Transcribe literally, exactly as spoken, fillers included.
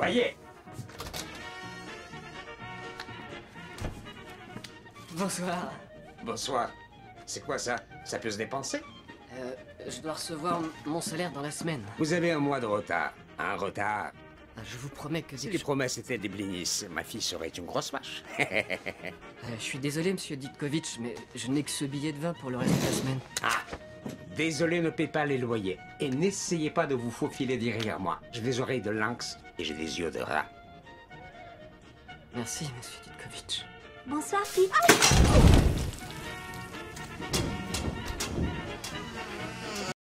loyer. Bonsoir. Bonsoir. C'est quoi ça? Ça peut se dépenser? Euh, je dois recevoir mon salaire dans la semaine. Vous avez un mois de retard. Un retard. Ah, je vous promets que... Si dès les que promesses étaient des blinis, ma fille serait une grosse vache. je... Euh, je suis désolé, monsieur Ditkovitch, mais je n'ai que ce billet de vin pour le reste de la semaine. Ah! Désolé, ne paie pas les loyers. Et n'essayez pas de vous faufiler derrière moi. J'ai des oreilles de lynx et j'ai des yeux de rat. Merci, monsieur Ditkovitch. Bonsoir, Pete.